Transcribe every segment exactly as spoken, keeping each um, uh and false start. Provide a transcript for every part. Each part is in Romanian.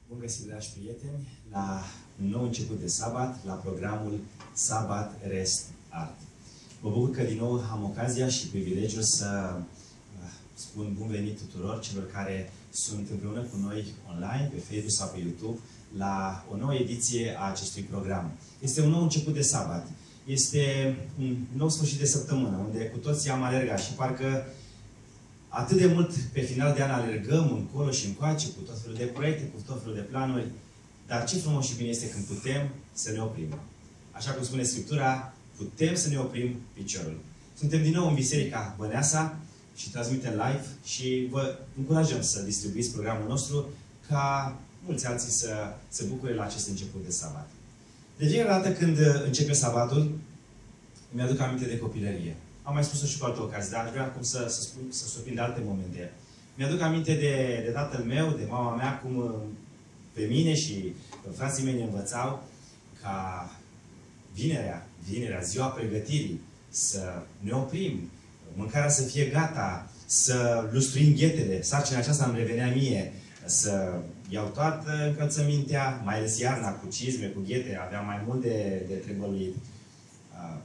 Bun găsit, dragi prieteni, la un nou început de sabat, la programul Sabat Rest Art. Mă bucur că din nou am ocazia și privilegiul să spun bun venit tuturor celor care sunt împreună cu noi online, pe Facebook sau pe YouTube, la o nouă ediție a acestui program. Este un nou început de sabat. Este un nou sfârșit de săptămână, unde cu toții am alergat și parcă atât de mult pe final de an alergăm încolo și încoace, cu tot felul de proiecte, cu tot felul de planuri, dar ce frumos și bine este când putem să ne oprim. Așa cum spune Scriptura, putem să ne oprim piciorul. Suntem din nou în Biserica Băneasa și transmitem live și vă încurajăm să distribuiți programul nostru ca mulți alții să se bucure la acest început de sabat. De fiecare dată când începe sabatul, mi-aduc aminte de copilărie. Am mai spus-o și cu alte ocazii, dar aș vrea acum să, să, spun, să surprind alte momente. Mi-aduc aminte de, de tatăl meu, de mama mea, cum pe mine și frații mei ne învățau ca vinerea, vinerea, ziua pregătirii, să ne oprim, mâncarea să fie gata, să lustruim ghetele. Sarcina aceasta îmi revenea mie, să iau toată încălțămintea, mai ales iarna, cu cizme, cu ghete, aveam mai mult de, de trebăluit. Uh,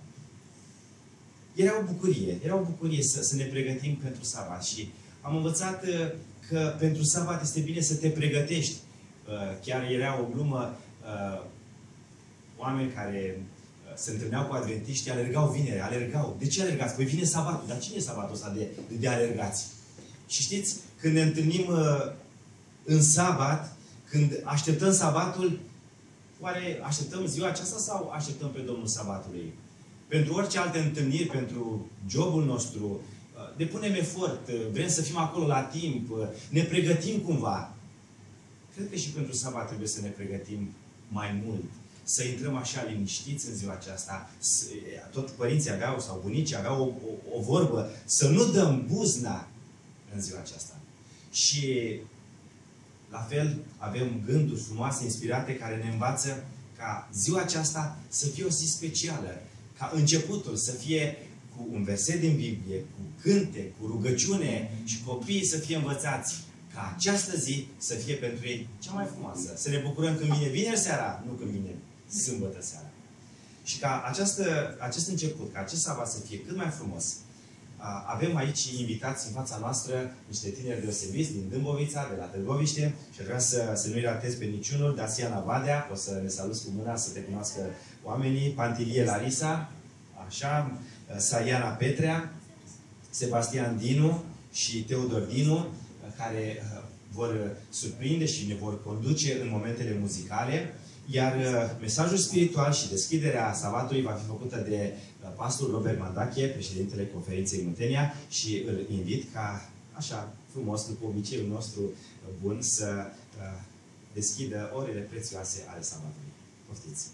era o bucurie, era o bucurie să, să ne pregătim pentru sabat și am învățat uh, că pentru sabat este bine să te pregătești. Uh, chiar era o glumă, uh, oameni care uh, se întâlneau cu adventiști, alergau vinere, alergau. De ce alergați? Păi vine sabatul. Dar cine e sabatul ăsta de, de, de alergați? Și știți, când ne întâlnim uh, în sabat, când așteptăm sabatul, oare așteptăm ziua aceasta sau așteptăm pe Domnul sabatului? Pentru orice alte întâlniri, pentru jobul nostru, depunem efort, vrem să fim acolo la timp, ne pregătim cumva. Cred că și pentru sabat trebuie să ne pregătim mai mult. Să intrăm așa liniștiți în ziua aceasta. Tot părinții aveau, sau bunicii aveau o, o, o vorbă, să nu dăm buzna în ziua aceasta. Și la fel, avem gânduri frumoase, inspirate, care ne învață ca ziua aceasta să fie o zi specială. Ca începutul să fie cu un verset din Biblie, cu cânte, cu rugăciune și copiii să fie învățați. Ca această zi să fie pentru ei cea mai frumoasă. Să ne bucurăm când vine vineri seara, nu când vine sâmbătă seara. Și ca această, acest început, ca acest sabat să fie cât mai frumos, avem aici invitați în fața noastră niște tineri deosebiți din Dâmbovița, de la Târgoviște, și vreau să, să nu-i ratez pe niciunul. Daciana Vadea, o să ne saluți cu mâna, să te cunoască oamenii, Pantilie Larisa, așa, Saiana Petrea, Sebastian Dinu și Teodor Dinu, care vor surprinde și ne vor conduce în momentele muzicale. Iar mesajul spiritual și deschiderea sabatului va fi făcută de pastor Robert Mandache, președintele Conferinței Muntenia, și îl invit ca, așa, frumos, după obiceiul nostru bun, să deschidă orele prețioase ale sabatului. Poftiți!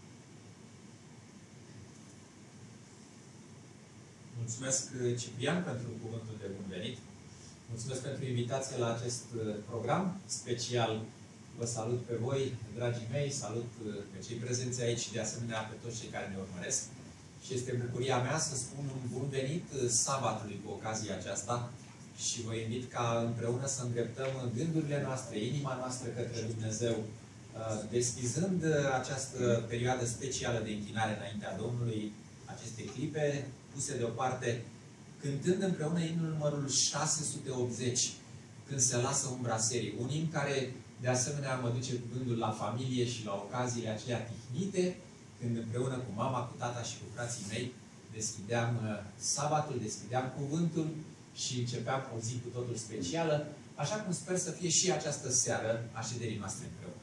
Mulțumesc, Ciprian, pentru cuvântul de bun venit. Mulțumesc pentru invitație la acest program special. Vă salut pe voi, dragii mei, salut pe cei prezenți aici și de asemenea pe toți cei care ne urmăresc. Și este bucuria mea să spun un bun venit sabatului cu ocazia aceasta și vă invit ca împreună să îndreptăm gândurile noastre, inima noastră către Dumnezeu, deschizând această perioadă specială de închinare înaintea Domnului, aceste clipe puse deoparte, cântând împreună imnul numărul șase sute optzeci, când se lasă umbra serii. Un imn care de asemenea mă duce cu gândul la familie și la ocaziile acelea tihnite, când împreună cu mama, cu tata și cu frații mei deschideam sabatul, deschideam cuvântul și începeam o zi cu totul specială, așa cum sper să fie și această seară a șederii noastre împreună.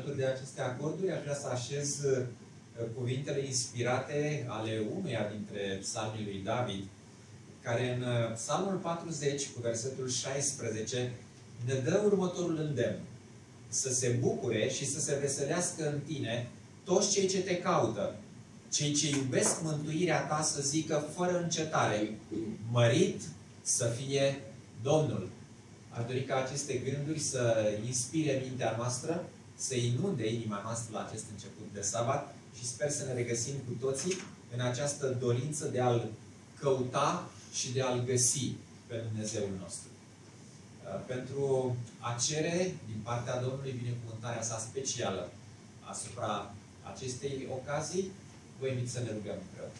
alături de aceste acorduri, aș vrea să așez cuvintele inspirate ale unuia dintre psalmii lui David, care în Psalmul patruzeci, cu versetul șaisprezece, ne dă următorul îndemn: să se bucure și să se veselească în tine toți cei ce te caută, cei ce iubesc mântuirea ta să zică fără încetare, mărit să fie Domnul. Aș dori ca aceste gânduri să inspire mintea noastră, să inunde inima noastră la acest început de sabat și sper să ne regăsim cu toții în această dorință de a-L căuta și de a-L găsi pe Dumnezeul nostru. Pentru a cere din partea Domnului binecuvântarea sa specială asupra acestei ocazii, vă invit să ne rugăm împreună.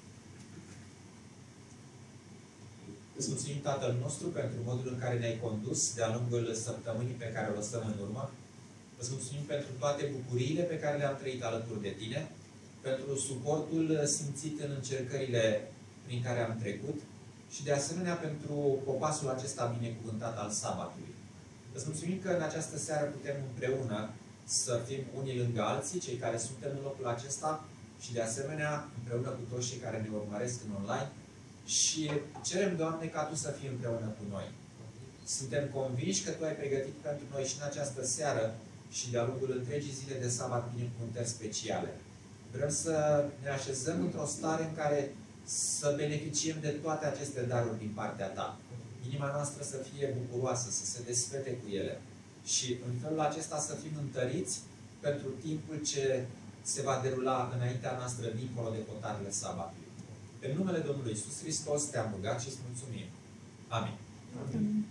Îți mulțumim, Tatăl nostru, pentru modul în care ne-ai condus de-a lungul săptămânii pe care o lăsăm în urmă. Îți mulțumim pentru toate bucuriile pe care le-am trăit alături de Tine, pentru suportul simțit în încercările prin care am trecut și, de asemenea, pentru popasul acesta binecuvântat al sabatului. Îți mulțumim că în această seară putem împreună să fim unii lângă alții, cei care suntem în locul acesta, și, de asemenea, împreună cu toți cei care ne urmăresc în online. Și cerem, Doamne, ca Tu să fii împreună cu noi. Suntem convinși că Tu ai pregătit pentru noi și în această seară și de-a lungul întregii zile de sabat binecuvântări speciale. Vrem să ne așezăm într-o stare în care să beneficiem de toate aceste daruri din partea Ta. Inima noastră să fie bucuroasă, să se desfete cu ele. Și în felul acesta să fim întăriți pentru timpul ce se va derula înaintea noastră dincolo de hotarele sabatului. În numele Domnului Iisus Hristos te-am rugat și îți mulțumim. Amin. Amin.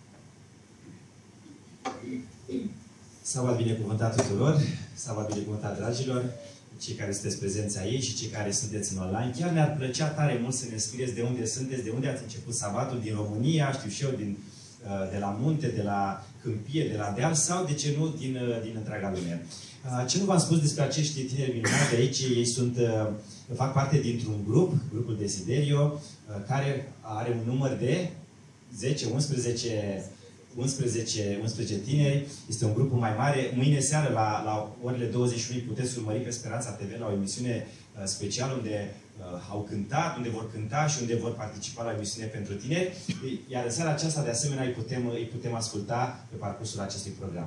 Sabat binecuvântat tuturor, sabat binecuvântat, dragilor, cei care sunteți prezenți aici și cei care sunteți în online. Chiar ne-ar plăcea tare mult să ne scrieți de unde sunteți, de unde ați început sabatul, din România, știu și eu, din, de la munte, de la câmpie, de la deal sau, de ce nu, din, din întreaga lume. Ce nu v-am spus despre acești tineri minunați de aici, ei sunt, fac parte dintr-un grup, grupul Desiderio, care are un număr de zece, unsprezece, unsprezece, unsprezece tineri. Este un grup mai mare. Mâine seară, la, la orele douăzeci și unu, puteți urmări pe Speranța T V la o emisiune specială unde uh, au cântat, unde vor cânta și unde vor participa la emisiune pentru tineri. Iar în seara aceasta, de asemenea, îi putem, îi putem asculta pe parcursul acestui program.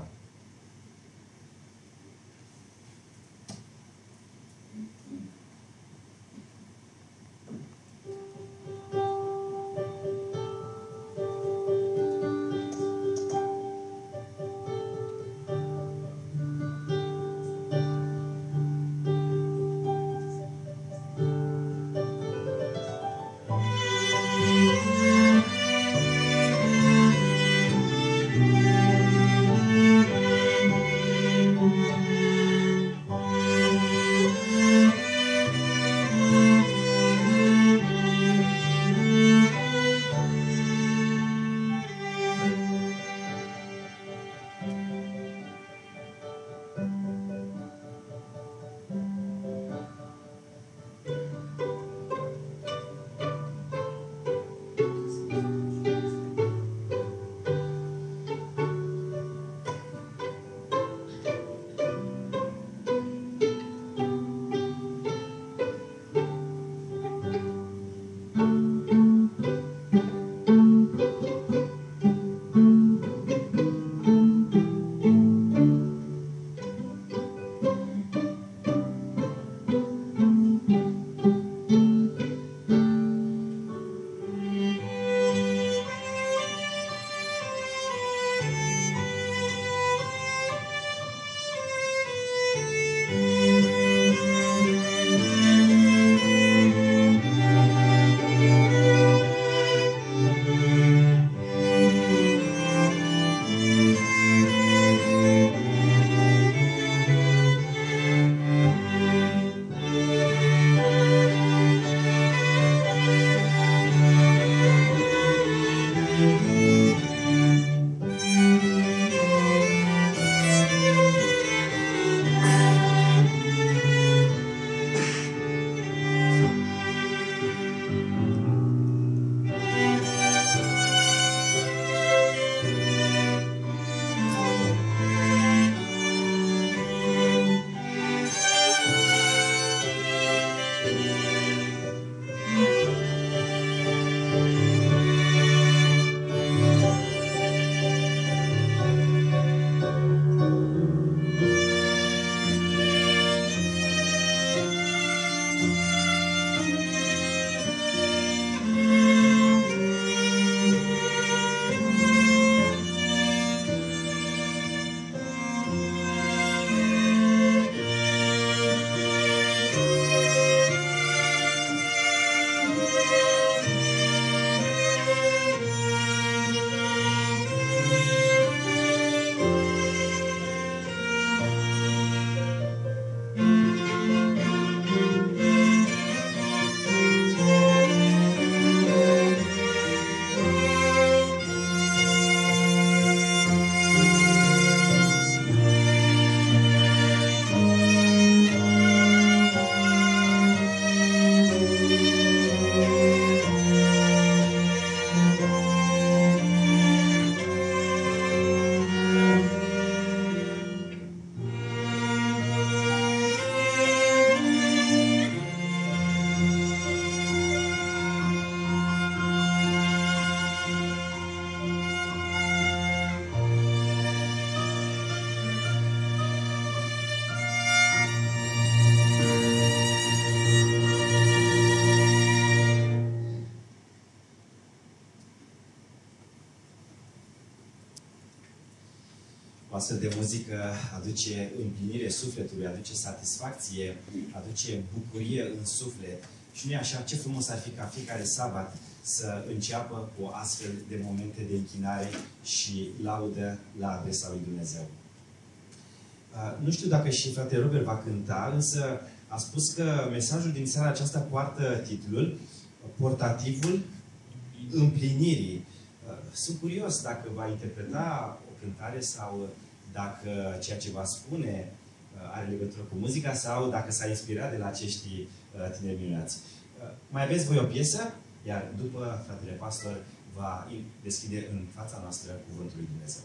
O astfel de muzică aduce împlinire sufletului, aduce satisfacție, aduce bucurie în suflet. Și nu e așa? Ce frumos ar fi ca fiecare sabat să înceapă cu astfel de momente de închinare și laudă la adresa lui Dumnezeu. Uh, nu știu dacă și frate Robert va cânta, însă a spus că mesajul din seara aceasta poartă titlul Portativul împlinirii. Uh, sunt curios dacă va interpreta o cântare sau dacă ceea ce va spune uh, are legătură cu muzica sau dacă s-a inspirat de la acești uh, tineri minunați. Uh, mai aveți voi o piesă? Iar după fratele pastor va deschide în fața noastră Cuvântul lui Dumnezeu.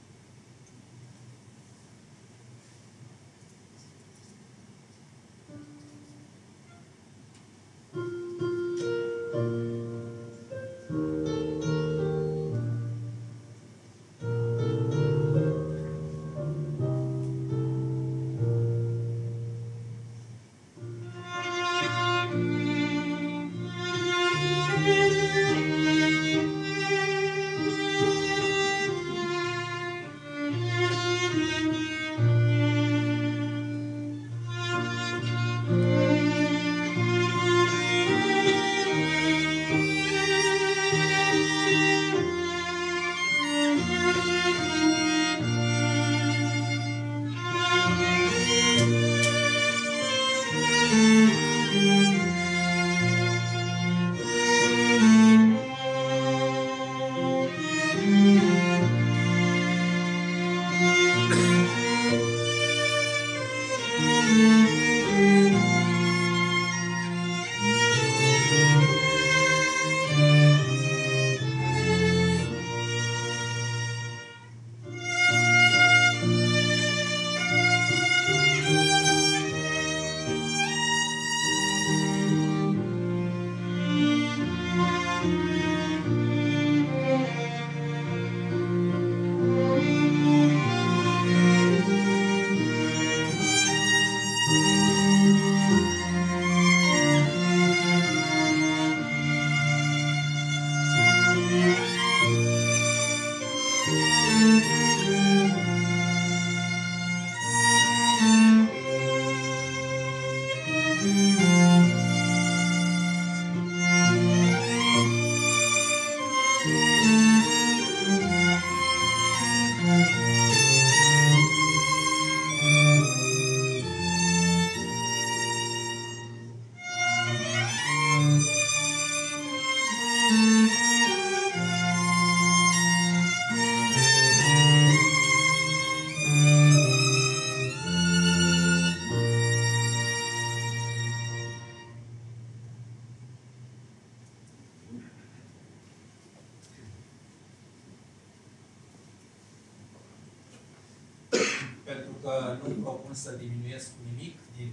Nu-mi propun să diminuiesc cu nimic din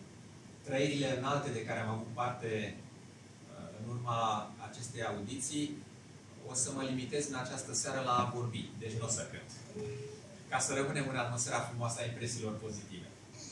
trăirile înalte de care am avut parte în urma acestei audiții. O să mă limitez în această seară la a vorbi, deci nu o să cânt. Ca să rămânem în atmosfera frumoasă a impresiilor pozitive.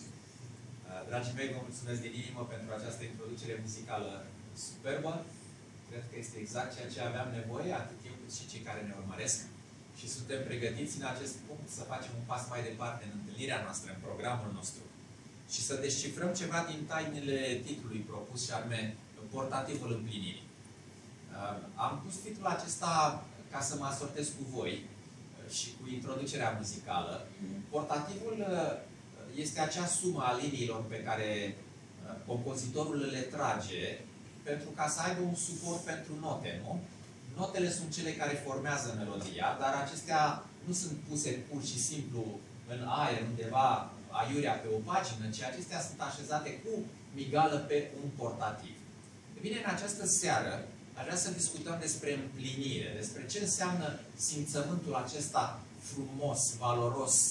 Dragii mei, vă mulțumesc din inimă pentru această introducere muzicală superbă. Cred că este exact ceea ce aveam nevoie, atât eu cât și cei care ne urmăresc. Și suntem pregătiți în acest punct să facem un pas mai departe în întâlnirea noastră, în programul nostru. Și să descifrăm ceva din tainele titlului propus, și anume Portativul împlinirii. Am pus titlul acesta ca să mă asortez cu voi și cu introducerea muzicală. Portativul este acea sumă a liniilor pe care compozitorul le trage pentru ca să aibă un suport pentru note, nu? Notele sunt cele care formează melodia, dar acestea nu sunt puse pur și simplu în aer, undeva aiurea pe o pagină, ci acestea sunt așezate cu migală pe un portativ. E bine, în această seară aș vrea să discutăm despre împlinire, despre ce înseamnă simțământul acesta frumos, valoros,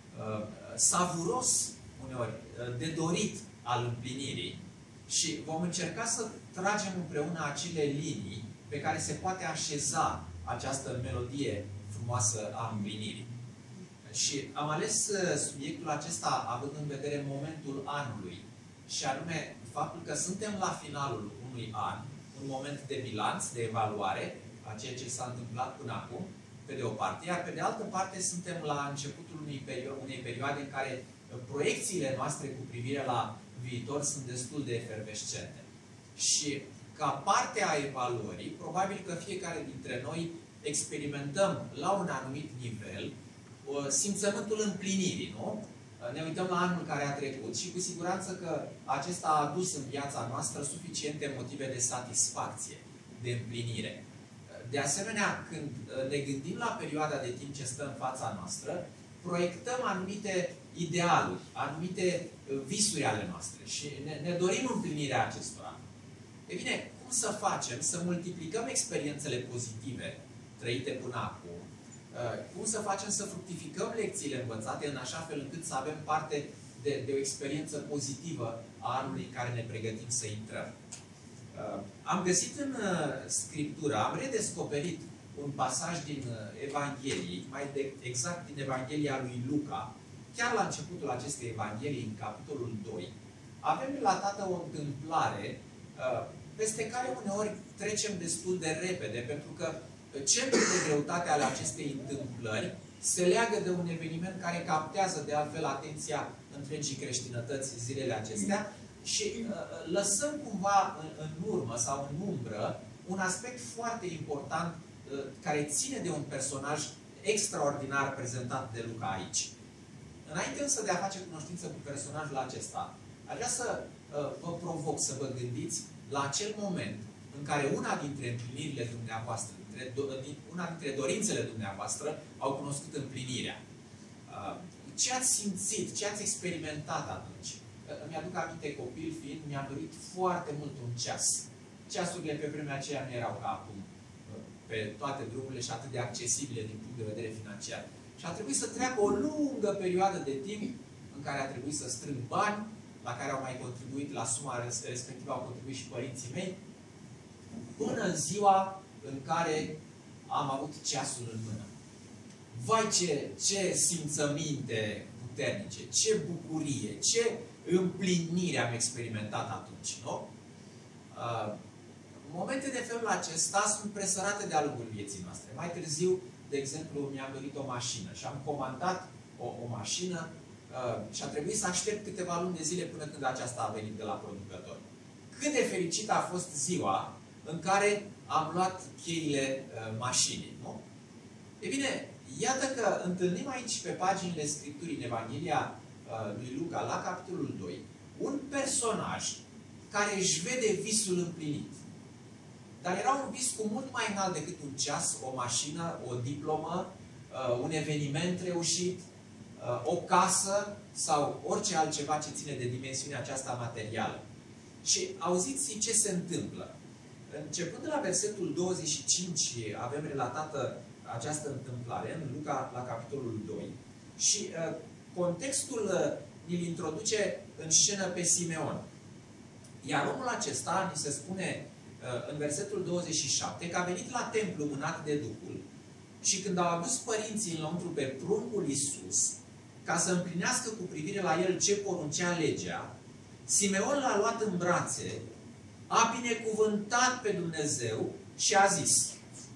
savuros, uneori, de dorit al împlinirii. Și vom încerca să tragem împreună acele linii pe care se poate așeza această melodie frumoasă a împlinirii. Și am ales subiectul acesta având în vedere momentul anului, și anume faptul că suntem la finalul unui an, un moment de bilanț, de evaluare a ceea ce s-a întâmplat până acum, pe de o parte, iar pe de altă parte suntem la începutul unei, perio unei perioade în care proiecțiile noastre cu privire la viitor sunt destul de efervescente. Și ca parte a evaluării, probabil că fiecare dintre noi experimentăm la un anumit nivel simțământul împlinirii, nu? Ne uităm la anul care a trecut și cu siguranță că acesta a adus în viața noastră suficiente motive de satisfacție, de împlinire. De asemenea, când ne gândim la perioada de timp ce stă în fața noastră, proiectăm anumite idealuri, anumite visuri ale noastre și ne, ne dorim împlinirea acestora. E bine, cum să facem să multiplicăm experiențele pozitive trăite până acum? Cum să facem să fructificăm lecțiile învățate în așa fel încât să avem parte de, de o experiență pozitivă a anului în care ne pregătim să intrăm? Am găsit în Scriptură, am redescoperit un pasaj din Evanghelii, mai de, exact din Evanghelia lui Luca, chiar la începutul acestei Evanghelii, în capitolul doi, avem relatată o întâmplare peste care uneori trecem destul de repede, pentru că centrul de greutate ale acestei întâmplări se leagă de un eveniment care captează de altfel atenția întregii creștinătăți zilele acestea și uh, lăsăm cumva în, în urmă sau în umbră un aspect foarte important uh, care ține de un personaj extraordinar prezentat de Luca aici. Înainte însă de a face cunoștință cu personajul acesta, aș vrea să uh, vă provoc să vă gândiți la acel moment în care una dintre împlinirile dumneavoastră, una dintre dorințele dumneavoastră au cunoscut împlinirea. Ce ați simțit, ce ați experimentat atunci? Îmi aduc aminte, copil fiind, mi-am dorit foarte mult un ceas. Ceasurile pe vremea aceea nu erau ca acum pe toate drumurile și atât de accesibile din punct de vedere financiar. Și a trebuit să treacă o lungă perioadă de timp în care a trebuit să strâng bani, la care au mai contribuit, la suma respectivă au contribuit și părinții mei, până în ziua în care am avut ceasul în mână. Vai, ce, ce simțăminte puternice, ce bucurie, ce împlinire am experimentat atunci, nu? Uh, momente de felul acesta sunt presărate de-a lungul vieții noastre. Mai târziu, de exemplu, mi-am dorit o mașină și am comandat o, o mașină uh, și a trebuit să aștept câteva luni de zile până când aceasta a venit de la producător. Cât de fericită a fost ziua în care am luat cheile uh, mașinii, nu? E bine, iată că întâlnim aici pe paginile Scripturii, în Evanghelia uh, lui Luca, la capitolul doi, un personaj care își vede visul împlinit. Dar era un vis cu mult mai înalt decât un ceas, o mașină, o diplomă, uh, un eveniment reușit, uh, o casă sau orice altceva ce ține de dimensiunea aceasta materială. Și auziți ce se întâmplă. Începând de la versetul douăzeci și cinci, avem relatată această întâmplare în Luca, la capitolul doi. Și uh, contextul uh, îl introduce în scenă pe Simeon. Iar omul acesta, ni se spune uh, în versetul douăzeci și șapte, că a venit la templu mânat de Duhul și când au adus părinții înăuntru pe pruncul Iisus, ca să împlinească cu privire la el ce poruncea legea, Simeon l-a luat în brațe, a binecuvântat pe Dumnezeu și a zis: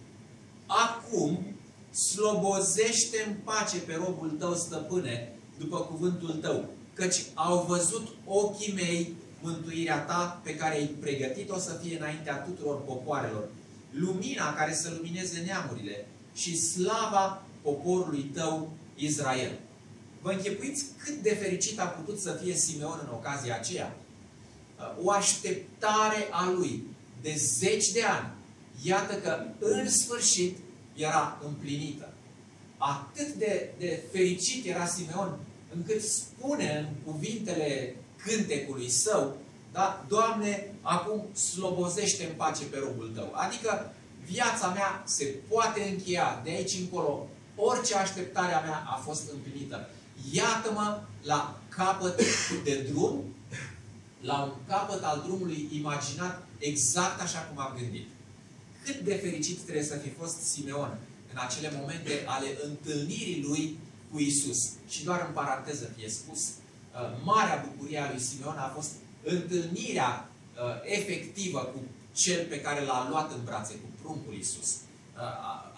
acum slobozește în pace pe robul tău, stăpâne, după cuvântul tău, căci au văzut ochii mei mântuirea ta pe care ai pregătit-o să fie înaintea tuturor popoarelor, lumina care să lumineze neamurile și slava poporului tău Israel. Vă închipuiți cât de fericit a putut să fie Simeon în ocazia aceea? O așteptare a lui de zeci de ani, iată că în sfârșit era împlinită. Atât de, de fericit era Simeon, încât spune în cuvintele cântecului său, da? Doamne, acum slobozește în pace pe robul tău. Adică viața mea se poate încheia de aici încolo. Orice așteptare a mea a fost împlinită. Iată-mă la capăt de drum, la un capăt al drumului imaginat exact așa cum am gândit. Cât de fericit trebuie să fi fost Simeon în acele momente ale întâlnirii lui cu Iisus. Și doar în paranteză fie spus, marea bucurie a lui Simeon a fost întâlnirea efectivă cu cel pe care l-a luat în brațe, cu pruncul Iisus.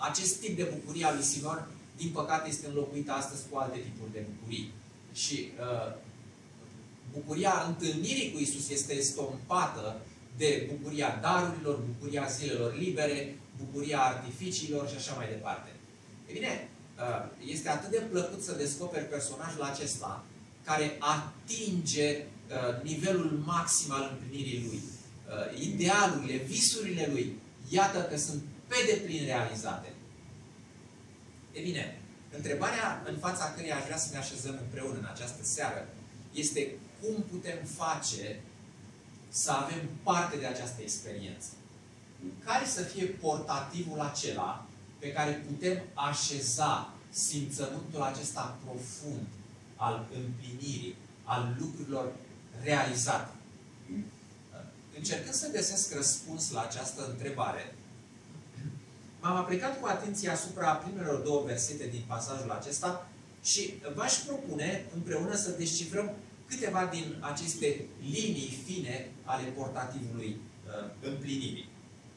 acest tip de bucurie al lui Simeon, din păcate, este înlocuită astăzi cu alte tipuri de bucurii. Și uh, bucuria întâlnirii cu Iisus este estompată de bucuria darurilor, bucuria zilelor libere, bucuria artificiilor și așa mai departe. E bine, este atât de plăcut să descoperi personajul acesta care atinge nivelul maxim al împlinirii lui. Idealurile, visurile lui, iată că sunt pe deplin realizate. E bine, întrebarea în fața căreia aș vrea să ne așezăm împreună în această seară este cum putem face să avem parte de această experiență. Care să fie portativul acela pe care putem așeza simțământul acesta profund al împlinirii, al lucrurilor realizate. Încercând să găsesc răspuns la această întrebare, m-am aplicat cu atenție asupra primelor două versete din pasajul acesta și v-aș propune împreună să descifrăm câteva din aceste linii fine ale portativului uh, împlinirii.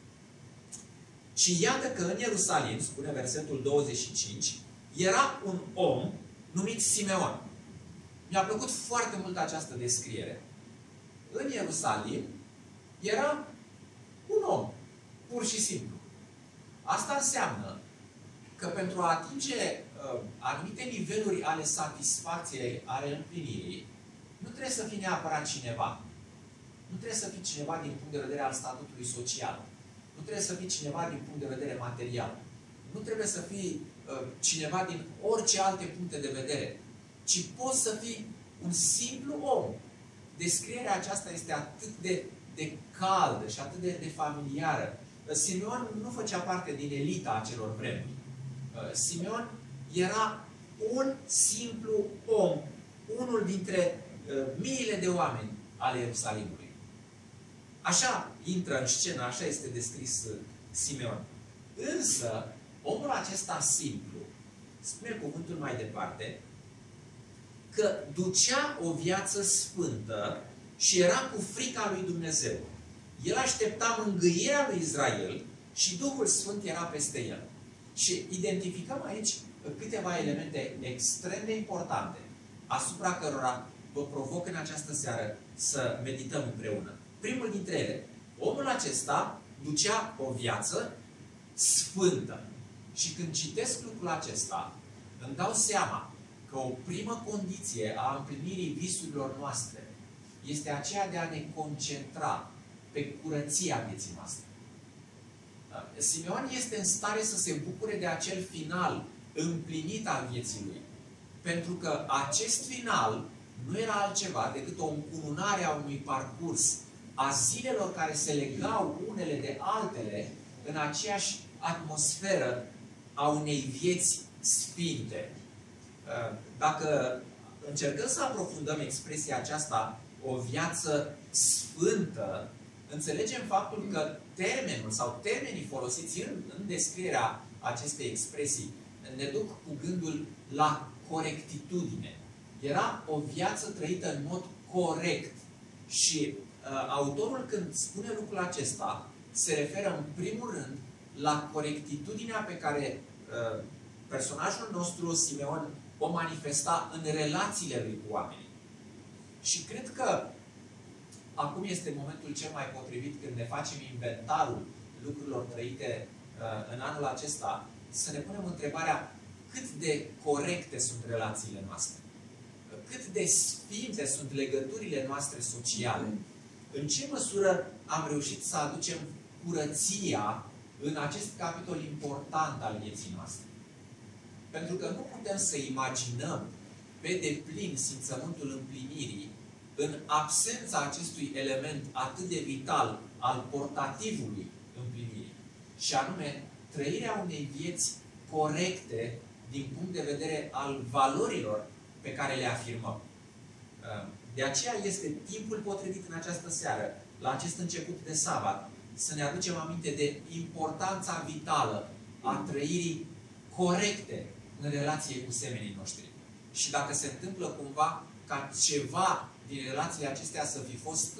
Și iată că în Ierusalim, spune versetul douăzeci și cinci, era un om numit Simeon. Mi-a plăcut foarte mult această descriere. În Ierusalim era un om, pur și simplu. Asta înseamnă că pentru a atinge uh, anumite niveluri ale satisfacției, ale împlinirii, nu trebuie să fii neapărat cineva. Nu trebuie să fii cineva din punct de vedere al statutului social. Nu trebuie să fii cineva din punct de vedere material. Nu trebuie să fii uh, cineva din orice alte puncte de vedere. Ci poți să fii un simplu om. Descrierea aceasta este atât de, de caldă și atât de, de familiară. Uh, Simeon nu făcea parte din elita acelor vremuri. Uh, Simeon era un simplu om. Unul dintre uh, miile de oameni ale Ierusalimului. Așa intră în scenă, așa este descris Simeon. Însă, omul acesta simplu, spune cuvântul mai departe, că ducea o viață sfântă și era cu frica lui Dumnezeu. El aștepta mângâierea lui Israel și Duhul Sfânt era peste el. Și identificăm aici câteva elemente extrem de importante, asupra cărora vă provoc în această seară să medităm împreună. Primul dintre ele, omul acesta ducea o viață sfântă. Și când citesc lucrul acesta, îmi dau seama că o primă condiție a împlinirii visurilor noastre este aceea de a ne concentra pe curăția vieții noastre. Simeon este în stare să se bucure de acel final împlinit al vieții lui. Pentru că acest final nu era altceva decât o încununare a unui parcurs a zilelor care se legau unele de altele în aceeași atmosferă a unei vieți sfinte. Dacă încercăm să aprofundăm expresia aceasta, o viață sfântă, înțelegem faptul că termenul sau termenii folosiți în, în descrierea acestei expresii ne duc cu gândul la corectitudine. Era o viață trăită în mod corect. Și uh, autorul, când spune lucrul acesta, se referă în primul rând la corectitudinea pe care uh, personajul nostru, Simeon, o manifesta în relațiile lui cu oamenii. Și cred că acum este momentul cel mai potrivit, când ne facem inventarul lucrurilor trăite uh, în anul acesta, să ne punem întrebarea cât de corecte sunt relațiile noastre. Cât de sfinte sunt legăturile noastre sociale. În ce măsură am reușit să aducem curăția în acest capitol important al vieții noastre. Pentru că nu putem să imaginăm pe deplin simțământul împlinirii în absența acestui element atât de vital al portativului împlinirii. Și anume, trăirea unei vieți corecte din punct de vedere al valorilor pe care le afirmăm. De aceea este timpul potrivit în această seară, la acest început de sabat, să ne aducem aminte de importanța vitală a trăirii corecte în relație cu semenii noștri. Și dacă se întâmplă cumva ca ceva din relațiile acestea să fi fost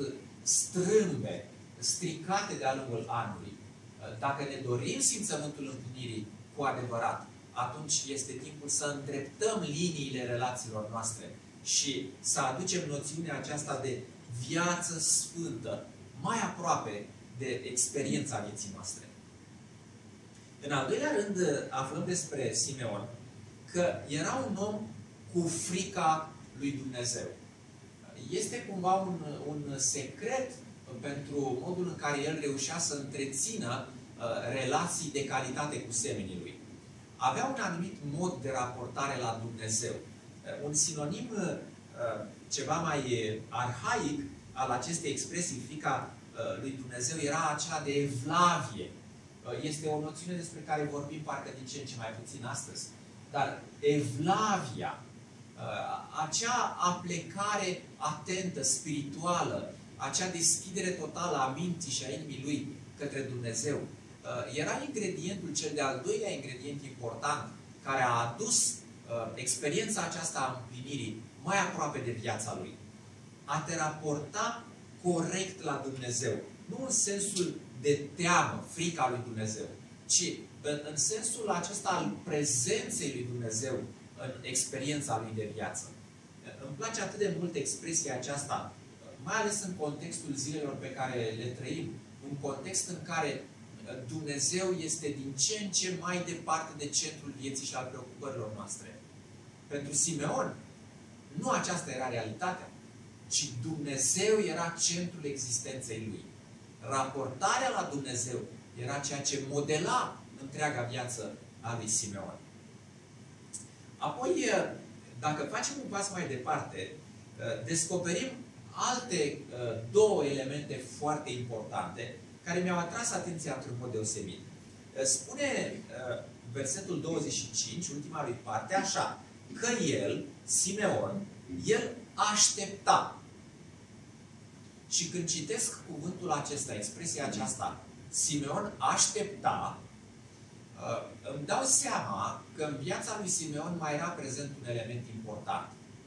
strâmbe, stricate de-a lungul anului, dacă ne dorim simțământul împlinirii, cu adevărat, atunci este timpul să îndreptăm liniile relațiilor noastre și să aducem noțiunea aceasta de viață sfântă mai aproape de experiența vieții noastre. În al doilea rând, aflăm despre Simeon că era un om cu frica lui Dumnezeu. Este cumva un, un secret pentru modul în care el reușea să întrețină uh, relații de calitate cu semenii lui. Avea un anumit mod de raportare la Dumnezeu. Uh, un sinonim uh, ceva mai arhaic al acestei expresii, frica uh, lui Dumnezeu, era acela de evlavie. Uh, este o noțiune despre care vorbim parcă din ce în ce mai puțin astăzi. Dar evlavia, acea aplecare atentă, spirituală, acea deschidere totală a minții și a inimii lui către Dumnezeu, era ingredientul, cel de-al doilea ingredient important, care a adus experiența aceasta a împlinirii mai aproape de viața lui. A te raporta corect la Dumnezeu. Nu în sensul de teamă, frica lui Dumnezeu, ci în, în sensul acesta al prezenței lui Dumnezeu în experiența lui de viață. Îmi place atât de mult expresia aceasta, mai ales în contextul zilelor pe care le trăim, un context în care Dumnezeu este din ce în ce mai departe de centrul vieții și al preocupărilor noastre. Pentru Simeon, nu aceasta era realitatea, ci Dumnezeu era centrul existenței lui. Raportarea la Dumnezeu era ceea ce modela întreaga viață a lui Simeon. Apoi, dacă facem un pas mai departe, descoperim alte două elemente foarte importante care mi-au atras atenția într-un mod deosebit. Spune versetul douăzeci și cinci, ultima lui parte, așa, că el, Simeon, el aștepta. Și când citesc cuvântul acesta, expresia aceasta, Simeon aștepta, îmi dau seama că în viața lui Simeon mai era prezent un element important.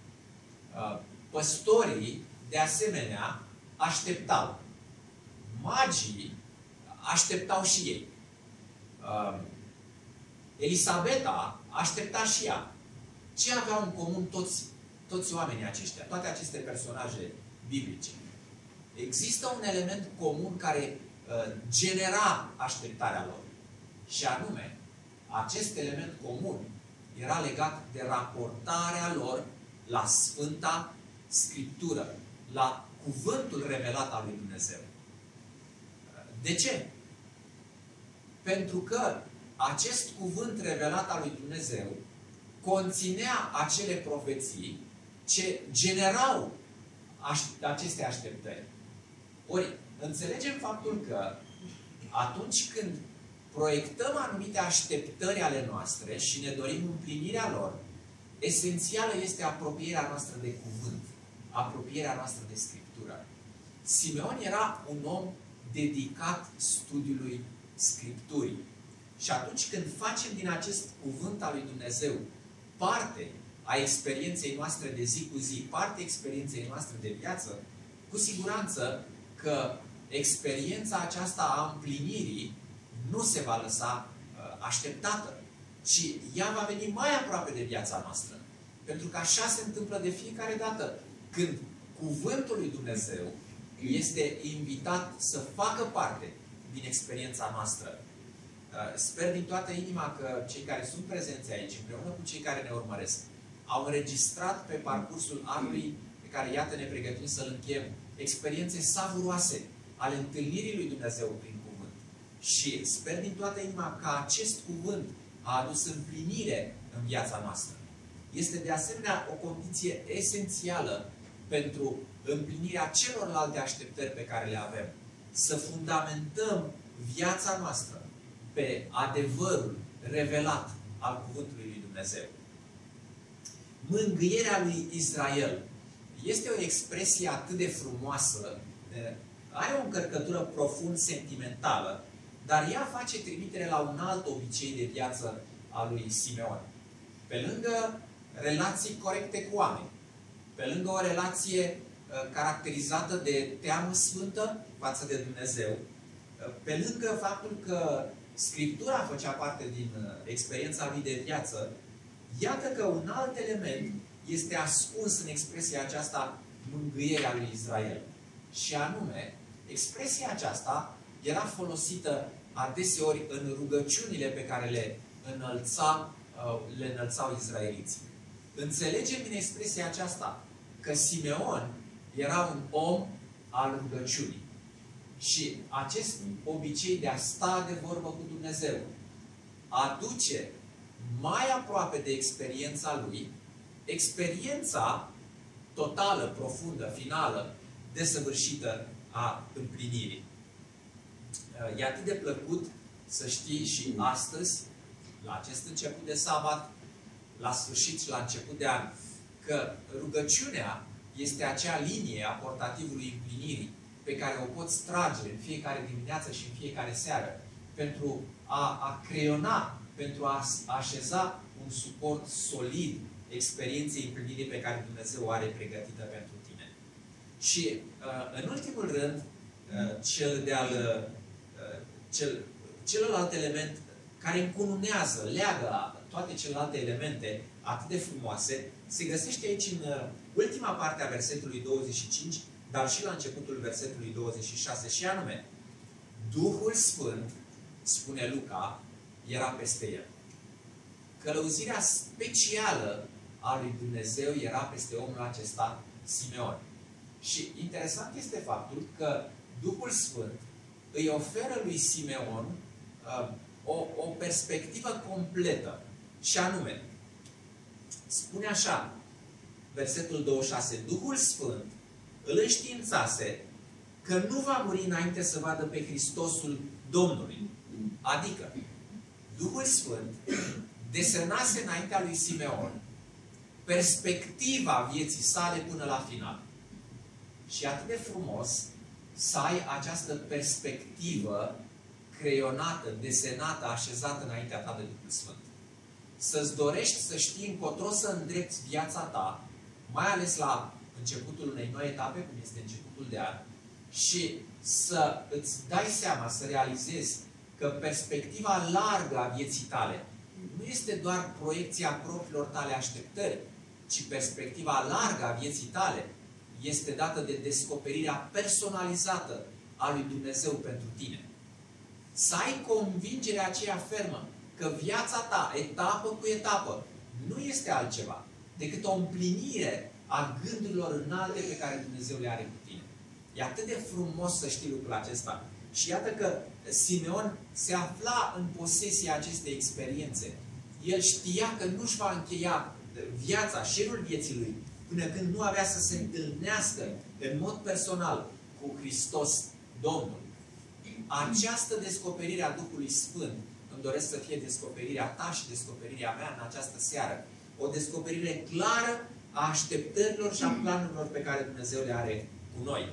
Păstorii, de asemenea, așteptau. Magii așteptau și ei. Elisabeta aștepta și ea. Ce aveau în comun toți, toți oamenii aceștia, toate aceste personaje biblice? Există un element comun care uh, genera așteptarea lor. Și anume, acest element comun era legat de raportarea lor la Sfânta Scriptură, la cuvântul revelat al lui Dumnezeu. De ce? Pentru că acest cuvânt revelat al lui Dumnezeu conținea acele profeții ce generau aceste așteptări. Ori, înțelegem faptul că atunci când proiectăm anumite așteptări ale noastre și ne dorim împlinirea lor, esențială este apropierea noastră de cuvânt, apropierea noastră de Scriptură. Simeon era un om dedicat studiului Scripturii. Și atunci când facem din acest cuvânt al lui Dumnezeu parte a experienței noastre de zi cu zi, parte a experienței noastre de viață, cu siguranță că experiența aceasta a împlinirii nu se va lăsa uh, așteptată, ci ea va veni mai aproape de viața noastră. Pentru că așa se întâmplă de fiecare dată când cuvântul lui Dumnezeu este invitat să facă parte din experiența noastră. Sper din toată inima că cei care sunt prezenți aici, împreună cu cei care ne urmăresc, au înregistrat pe parcursul anului pe care, iată, ne pregătim să-l încheiem, experiențe savuroase ale întâlnirii lui Dumnezeu prin cuvânt. Și sper din toată inima că acest cuvânt a adus împlinire în viața noastră. Este de asemenea o condiție esențială pentru împlinirea celorlalte așteptări pe care le avem. Să fundamentăm viața noastră pe adevărul revelat al cuvântului lui Dumnezeu. Mângâierea lui Israel este o expresie atât de frumoasă, are o încărcătură profund sentimentală, dar ea face trimitere la un alt obicei de viață al lui Simeon. Pe lângă relații corecte cu oameni, pe lângă o relație caracterizată de teamă sfântă față de Dumnezeu, pe lângă faptul că Scriptura făcea parte din experiența lui de viață, iată că un alt element este ascuns în expresia aceasta mângâierea lui Israel. Și anume, expresia aceasta era folosită adeseori în rugăciunile pe care le, înălța, le înălțau izraeliții. Înțelegem din expresia aceasta că Simeon era un om al rugăciunii. Și acest obicei de a sta de vorbă cu Dumnezeu aduce mai aproape de experiența lui, experiența totală, profundă, finală, desăvârșită a împlinirii. E atât de plăcut să știi și astăzi, la acest început de sabat, la sfârșit și la început de an, că rugăciunea este acea linie a portativului împlinirii pe care o poți trage în fiecare dimineață și în fiecare seară pentru a, a creiona, pentru a așeza un suport solid experienței împlinirii pe care Dumnezeu o are pregătită pentru tine. Și, în ultimul rând, cel de-al cel, celălalt element care încununează, leagă toate celelalte elemente atât de frumoase, se găsește aici în ultima parte a versetului douăzeci și cinci, dar și la începutul versetului douăzeci și șase, și anume, Duhul Sfânt, spune Luca, era peste el. Călăuzirea specială a lui Dumnezeu era peste omul acesta, Simeon. Și interesant este faptul că Duhul Sfânt îi oferă lui Simeon uh, o, o perspectivă completă. Și anume, spune așa, versetul douăzeci și șase, Duhul Sfânt îl înștiințase că nu va muri înainte să vadă pe Hristosul Domnului. Adică, Duhul Sfânt desenase înaintea lui Simeon perspectiva vieții sale până la final. Și atât de frumos să ai această perspectivă creionată, desenată, așezată înaintea ta de Duhul Sfânt. Să-ți dorești să știi încotro să îndrepți viața ta, mai ales la începutul unei noi etape, cum este începutul de an, și să îți dai seama, să realizezi că perspectiva largă a vieții tale nu este doar proiecția propriilor tale așteptări, ci perspectiva largă a vieții tale este dată de descoperirea personalizată a lui Dumnezeu pentru tine. Să ai convingerea aceea fermă că viața ta, etapă cu etapă, nu este altceva decât o împlinire a gândurilor înalte pe care Dumnezeu le are cu tine. E atât de frumos să știi lucrul acesta. Și iată că Simeon se afla în posesia acestei experiențe. El știa că nu-și va încheia viața, șirul vieții lui, până când nu avea să se întâlnească în mod personal cu Hristos Domnul. Această descoperire a Duhului Sfânt îmi doresc să fie descoperirea ta și descoperirea mea în această seară. O descoperire clară a așteptărilor și a planurilor pe care Dumnezeu le are cu noi.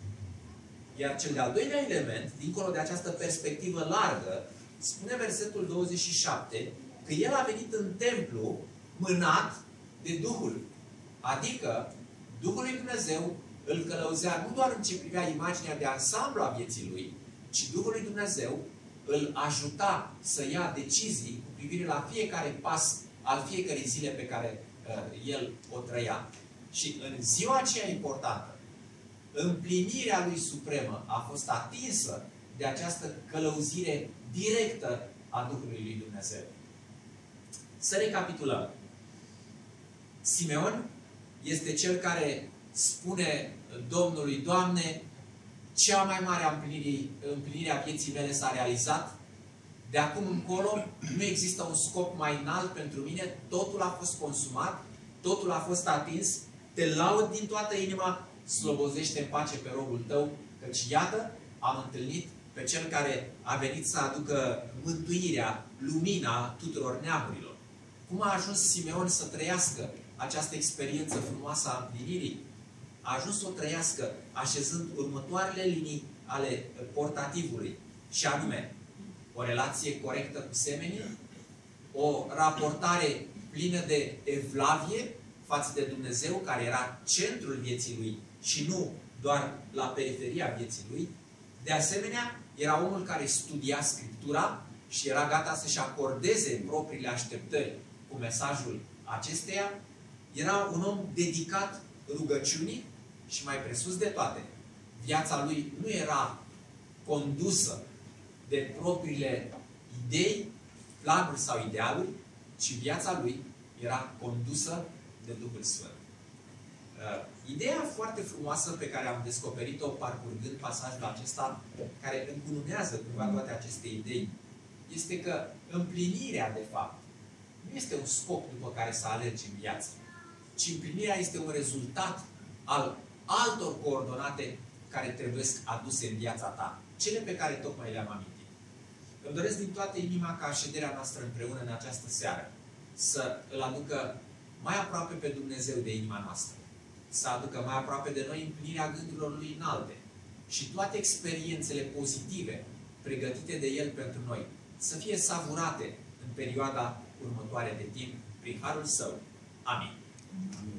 Iar cel de-al doilea element, dincolo de această perspectivă largă, spune versetul douăzeci și șapte, că el a venit în templu mânat de Duhul. Adică, Duhul lui Dumnezeu îl călăuzea nu doar în ce privea imaginea de ansamblu a vieții lui, ci Duhul lui Dumnezeu îl ajuta să ia decizii cu privire la fiecare pas al fiecărei zile pe care uh, el o trăia. Și în ziua aceea importantă, împlinirea lui supremă a fost atinsă de această călăuzire directă a Duhului lui Dumnezeu. Să recapitulăm. Simeon este cel care spune Domnului, Doamne, cea mai mare împlinire a vieții mele s-a realizat. De acum încolo nu există un scop mai înalt pentru mine. Totul a fost consumat, totul a fost atins. Te laud din toată inima, slobozește în pace pe robul tău, căci iată, am întâlnit pe cel care a venit să aducă mântuirea, lumina tuturor neamurilor. Cum a ajuns Simeon să trăiască această experiență frumoasă a împlinirii? A ajuns să o trăiască așezând următoarele linii ale portativului, și anume o relație corectă cu semenii, o raportare plină de evlavie față de Dumnezeu, care era centrul vieții lui și nu doar la periferia vieții lui. De asemenea, era omul care studia Scriptura, și era gata să-și acordeze propriile așteptări cu mesajul acesteia, era un om dedicat rugăciunii și mai presus de toate, viața lui nu era condusă de propriile idei, planuri sau idealuri, ci viața lui era condusă de Duhul Sfânt. Uh, ideea foarte frumoasă pe care am descoperit-o parcurgând pasajul acesta, care încununează cumva toate aceste idei, este că împlinirea, de fapt, nu este un scop după care să alergi în viață, ci împlinirea este un rezultat al altor coordonate care trebuie aduse în viața ta, cele pe care tocmai le-am amintit. Îmi doresc din toată inima ca șederea noastră împreună în această seară să îl aducă mai aproape pe Dumnezeu de inima noastră, să aducă mai aproape de noi împlinirea gândurilor Lui înalte și toate experiențele pozitive pregătite de El pentru noi să fie savurate în perioada următoare de timp prin harul Său. Amin. Amin.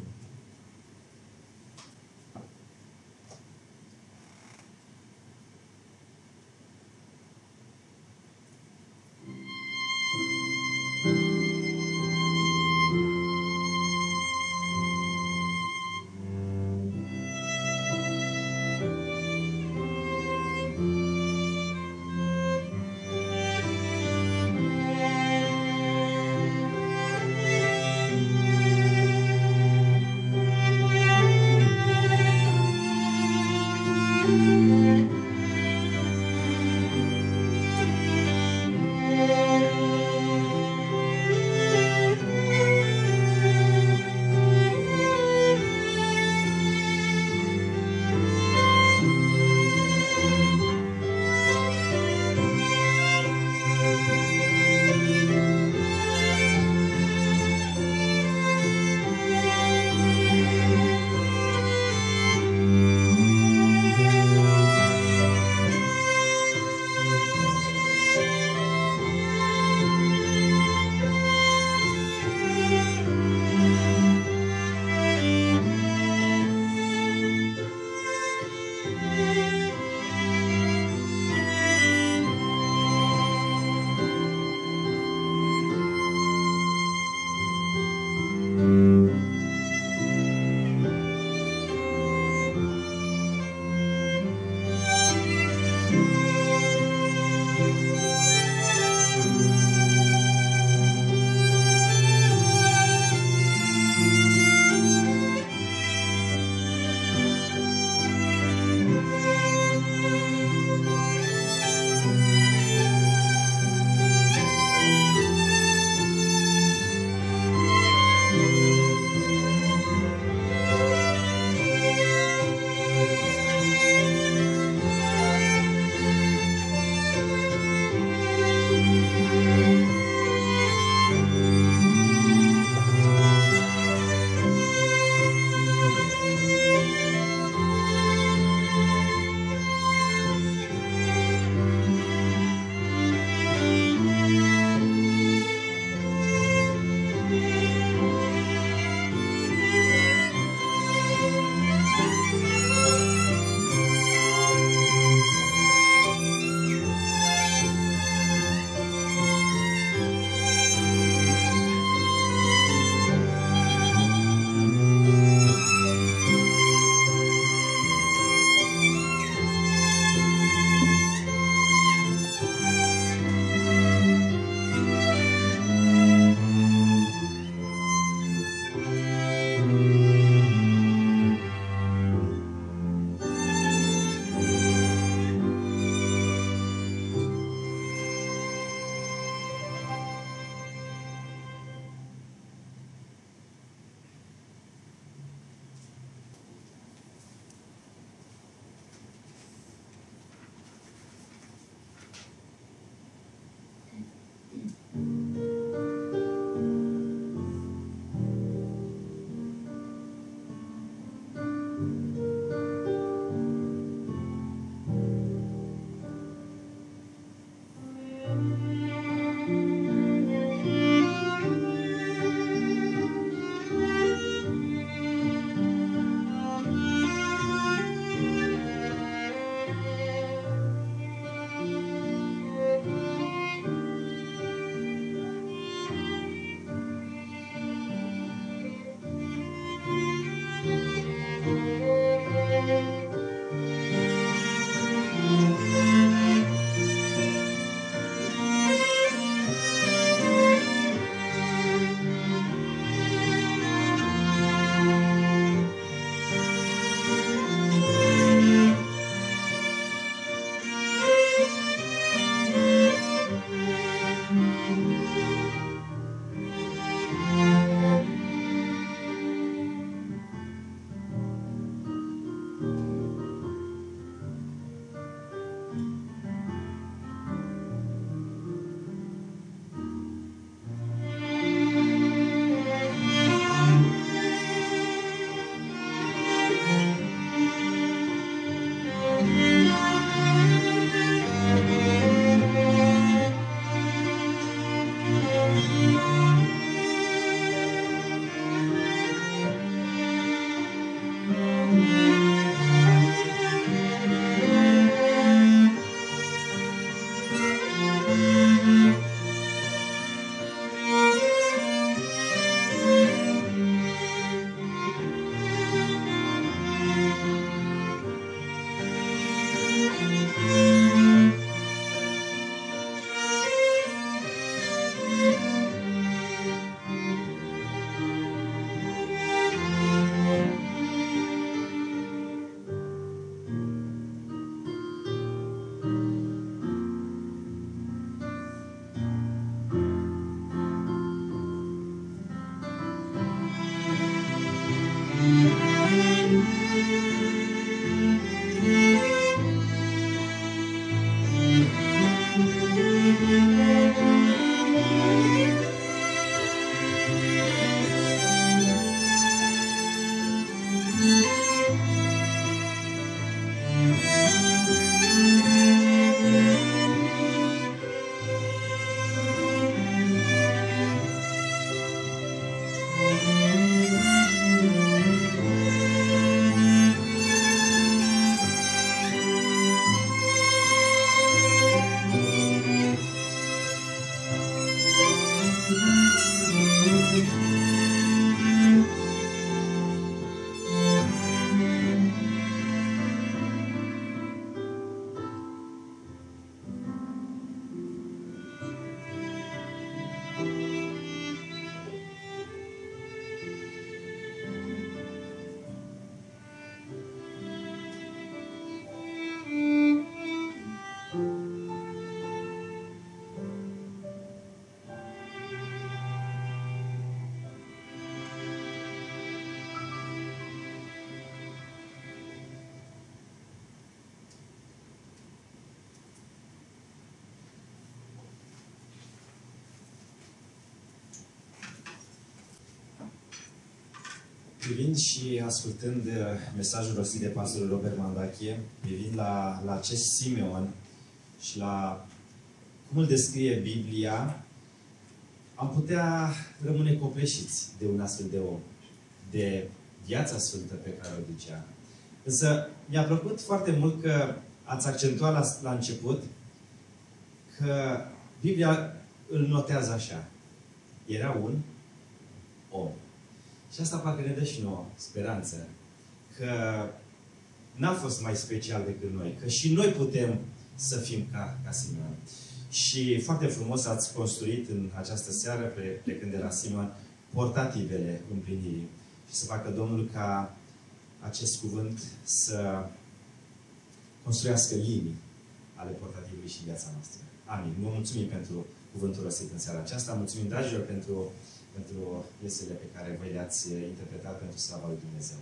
privind și ascultând mesajul rostit de pastorul Robert Mandache, privind la, la acest Simeon și la cum îl descrie Biblia, am putea rămâne copleșiți de un astfel de om, de viața sfântă pe care o ducea. Însă mi-a plăcut foarte mult că ați accentuat la, la început că Biblia îl notează așa. Era un om. Și asta parcă ne dă și nouă speranță că n-a fost mai special decât noi, că și noi putem să fim ca, ca Simeon. Și foarte frumos ați construit în această seară, plecând de la Simeon, portativele împlinirii. Și să facă Domnul ca acest cuvânt să construiască linii ale portativului și viața noastră. Amin. Vă mulțumim pentru cuvântul rostit în seara aceasta. Mulțumim, dragilor, pentru, pentru piesele pe care voi le-ați interpretat pentru slava lui Dumnezeu.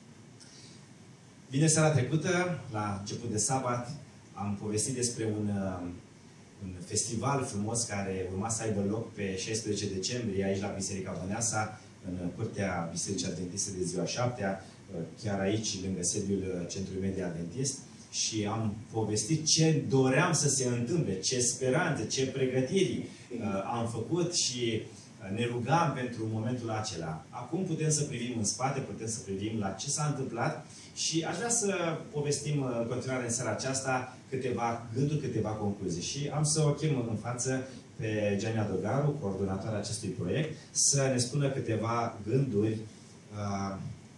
Bine, seara trecută, la început de sabat, am povestit despre un, un festival frumos care urma să aibă loc pe șaisprezece decembrie aici la Biserica Băneasa, în curtea Bisericii Adventiste de ziua șaptea, chiar aici, lângă sediul Centrului Media Adventist. Și am povestit ce doream să se întâmple, ce speranțe, ce pregătiri uh, am făcut și ne rugam pentru momentul acela. Acum putem să privim în spate, putem să privim la ce s-a întâmplat și aș vrea să povestim în continuare în seara aceasta câteva gânduri, câteva concluzii. Și am să o chem în față pe Gianni Adogaru, coordonatoarea acestui proiect, să ne spună câteva gânduri uh,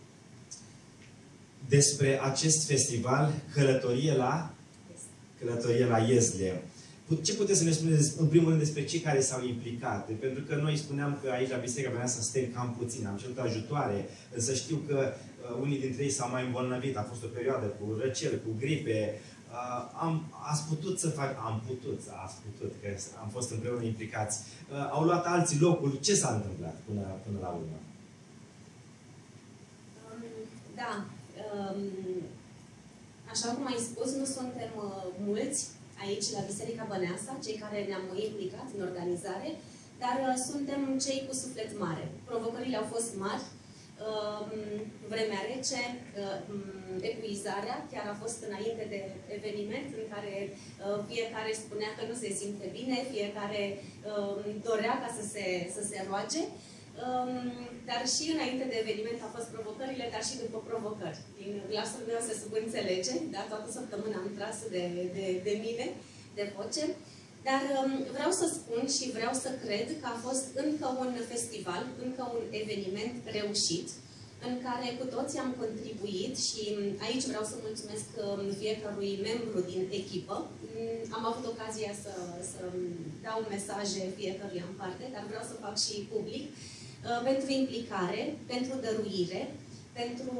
despre acest festival Călătorie la, Călătorie la Iezle. Ce puteți să ne spuneți, în primul rând, despre cei care s-au implicat? Pentru că noi spuneam că aici la Biserica Băneasa suntem cam puțini, am cerut ajutoare, însă știu că uh, unii dintre ei s-au mai îmbolnăvit, a fost o perioadă cu răcel, cu gripe. Uh, am, ați putut să fac, am putut, ați putut, că am fost împreună implicați. Uh, au luat alții locul. Ce s-a întâmplat până, până la urmă? Um, da. Așa cum ai spus, nu suntem mulți aici la Biserica Băneasa, cei care ne-am implicat în organizare, dar suntem cei cu suflet mare. Provocările au fost mari, vremea rece, epuizarea, chiar a fost înainte de eveniment în care fiecare spunea că nu se simte bine, fiecare dorea ca să se, să se roage. Dar și înainte de eveniment au fost provocările, dar și după provocări. Din glasul meu se subînțelege, da? Toată săptămâna am tras de, de, de mine, de voce. Dar vreau să spun și vreau să cred că a fost încă un festival, încă un eveniment reușit, în care cu toții am contribuit și aici vreau să mulțumesc fiecărui membru din echipă. Am avut ocazia să, să dau mesaje fiecăruia în parte, dar vreau să fac și public. Pentru implicare, pentru dăruire, pentru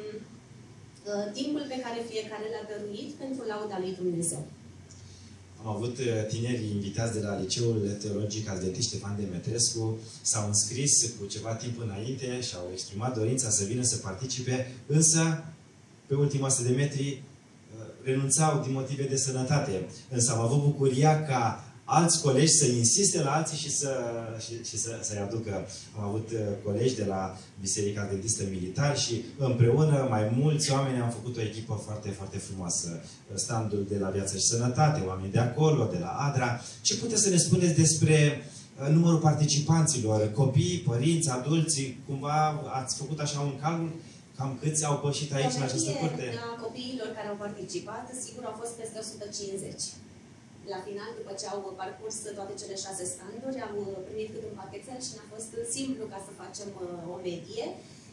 uh, timpul pe care fiecare l-a dăruit, pentru lauda lui Dumnezeu. Am avut tineri invitați de la Liceul Teologic Adventist Ștefan Demetrescu, s-au înscris cu ceva timp înainte și au exprimat dorința să vină să participe, însă, pe ultima sută de metri, renunțau din motive de sănătate. Însă am avut bucuria ca alți colegi să insiste la alții și să, și, și să, să-i aducă. Am avut colegi de la Biserica Adventistă Militar și împreună mai mulți oameni am făcut o echipă foarte, foarte frumoasă. Standul de la Viață și Sănătate, oameni de acolo, de la ADRA. Ce puteți să ne spuneți despre numărul participanților? Copii, părinți, adulți? Cumva ați făcut așa un calcul? Cam câți au pășit aici în această curte? Copiilor care au participat, sigur, au fost peste o sută cincizeci. La final, după ce au parcurs toate cele șase standuri, au primit cât un pachetel și ne-a fost simplu ca să facem o medie.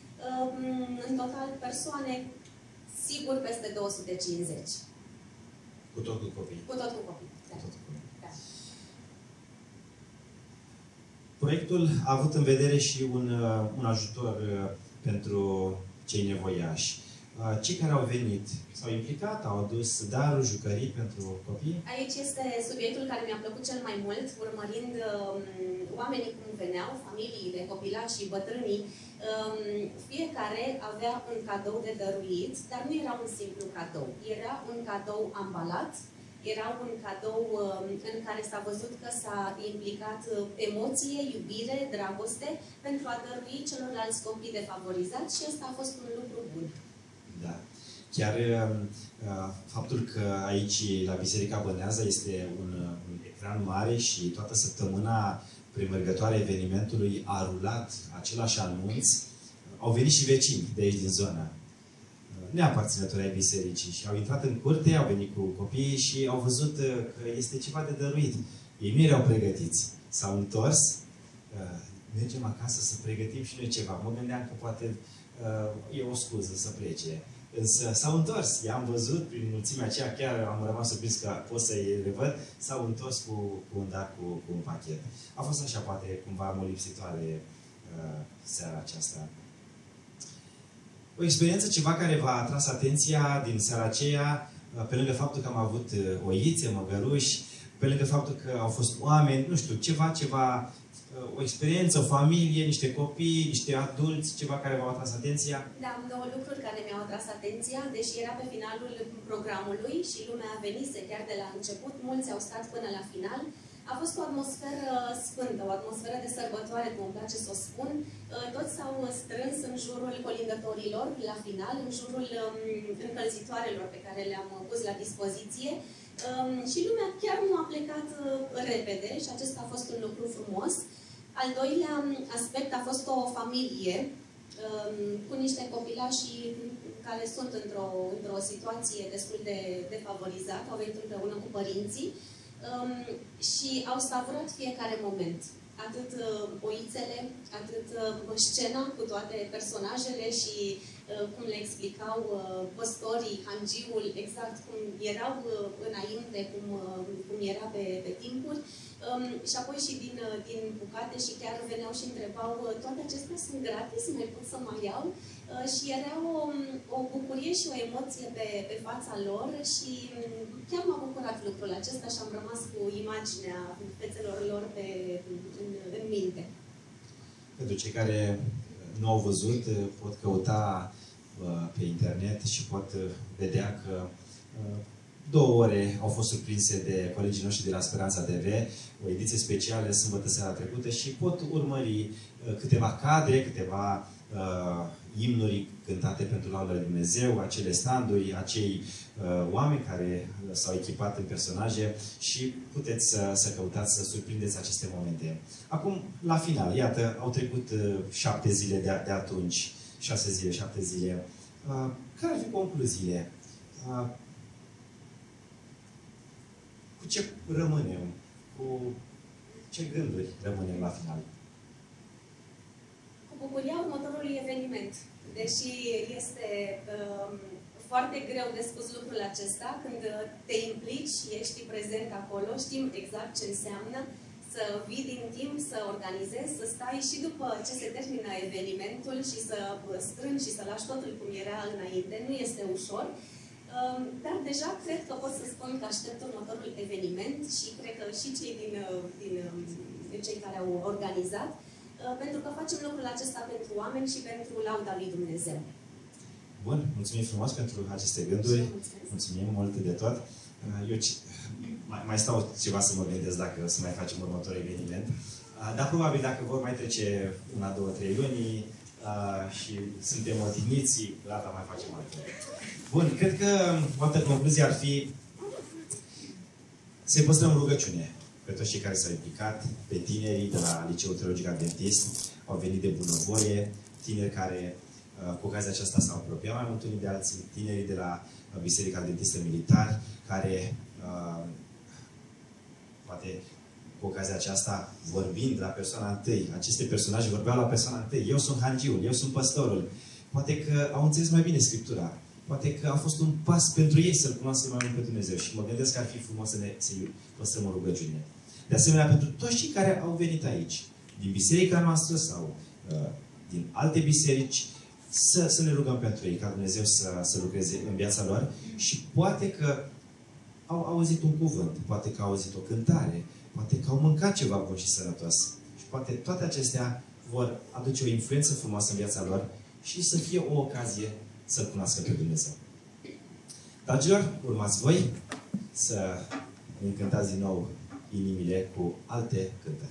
În total, persoane, sigur, peste două sute cincizeci. Cu tot cu copii? Cu tot cu copii, da. Cu tot cu copii. Da. Proiectul a avut în vedere și un, un ajutor pentru cei nevoiași. Cei care au venit s-au implicat, au adus daruri, jucării pentru copii? Aici este subiectul care mi-a plăcut cel mai mult, urmărind um, oamenii cum veneau, familiile, copilași și bătrânii. Um, fiecare avea un cadou de dăruit, dar nu era un simplu cadou. Era un cadou ambalat, Era un cadou în care s-a văzut că s-a implicat emoție, iubire, dragoste pentru a dărui celorlalți copii defavorizați și ăsta a fost un lucru bun. Da. Chiar faptul că aici, la Biserica Băneasa, este un, un ecran mare și toată săptămâna premergătoare evenimentului a rulat același anunț, au venit și vecini de aici din zonă, neaparținători ai bisericii, și au intrat în curte, au venit cu copiii și au văzut că este ceva de dăruit. Ei nu erau pregătiți. S-au întors, mergem acasă să pregătim și noi ceva. Mă gândeam că poate e o scuză să plece. Însă s-au întors. I-am văzut prin mulțimea aceea, chiar am rămas surprins că pot să-i revăd, s-au întors cu, cu un dar, cu, cu un pachet. A fost așa, poate, cumva molipsitoare uh, seara aceasta. O experiență, ceva care v-a atras atenția din seara aceea, uh, pe lângă faptul că am avut uh, oițe, măgăruși, pe lângă faptul că au fost oameni, nu știu, ceva, ceva, o experiență, o familie, niște copii, niște adulți, ceva care v-au atras atenția? Da, am două lucruri care mi-au atras atenția, deși era pe finalul programului și lumea venise chiar de la început, mulți au stat până la final. A fost o atmosferă sfântă, o atmosferă de sărbătoare, cum îmi place să o spun. Toți s-au strâns în jurul colindătorilor la final, în jurul încălzitoarelor pe care le-am pus la dispoziție. Um, și lumea chiar nu a plecat uh, repede și acesta a fost un lucru frumos. Al doilea aspect a fost o familie um, cu niște copilași care sunt într-o într situație destul de defavorizată, au venit împreună cu părinții um, și au savurat fiecare moment. Atât uh, oițele, atât uh, scena cu toate personajele și uh, cum le explicau uh, păstorii, hangiul, exact cum erau uh, înainte, cum, uh, cum era pe, pe timpuri. Um, și apoi și din, uh, din bucate și chiar veneau și întrebau, uh, toate acestea sunt gratis, mai pot să mai iau? Uh, și era o, o bucurie și o emoție pe, pe fața lor și um, chiar m-a bucurat lucrul acesta și am rămas cu imaginea fețelor lor pe, în, în minte. Pentru cei care nu au văzut, pot căuta uh, pe internet și pot uh, vedea că uh, două ore au fost surprinse de colegii noștri de la Speranța T V, o ediție specială sâmbătă seara trecută, și pot urmări uh, câteva cadre, câteva uh, imnuri cântate pentru lauda lui Dumnezeu, acele standuri, acei uh, oameni care uh, s-au echipat în personaje și puteți să, să căutați, să surprindeți aceste momente. Acum, la final, iată, au trecut uh, șapte zile de, de atunci, șase zile, șapte zile. Uh, care ar fi concluziile? Uh, cu ce rămânem? Cu ce gânduri rămânem la final? Cu bucuria următorului eveniment. Deși este um, foarte greu de spus lucrul acesta, când te implici și ești prezent acolo, știm exact ce înseamnă să vii din timp, să organizezi, să stai și după ce se termină evenimentul și să strângi și să lași totul cum era înainte. Nu este ușor, um, dar deja cred că pot să spun că aștept următorul eveniment și cred că și cei din, din, din cei care au organizat, pentru că facem lucrul acesta pentru oameni și pentru lauda lui Dumnezeu. Bun, mulțumim frumos pentru aceste gânduri. Mulțumim mult de tot. Eu mai, mai stau ceva să mă gândesc dacă o să mai facem următorul eveniment. Dar probabil dacă vor mai trece una, două, trei luni și suntem odihniți, gata, mai facem altfel. Bun, cred că o altă concluzie ar fi să-i păstrăm rugăciune pe toți cei care s-au implicat, pe tinerii de la Liceul Teologic Adventist, au venit de bunăvoie, tineri care cu ocazia aceasta s-au apropiat mai mult unii de alții, tinerii de la Biserica Adventistă Militari, care poate cu ocazia aceasta, vorbind la persoana întâi, aceste personaje vorbeau la persoana întâi, eu sunt hangiul, eu sunt păstorul, poate că au înțeles mai bine Scriptura, poate că a fost un pas pentru ei să-L cunoască mai mult pe Dumnezeu și mă gândesc că ar fi frumos să ne să păstrăm o rugăciune. De asemenea, pentru toți cei care au venit aici, din biserica noastră sau uh, din alte biserici, să, să ne rugăm pentru ei, ca Dumnezeu să, să lucreze în viața lor și poate că au auzit un cuvânt, poate că au auzit o cântare, poate că au mâncat ceva bun și sănătos. Și poate toate acestea vor aduce o influență frumoasă în viața lor și să fie o ocazie să-L cunoască pe Dumnezeu. Dragilor, urmați voi! să încântați din nou inimile cu alte cântări.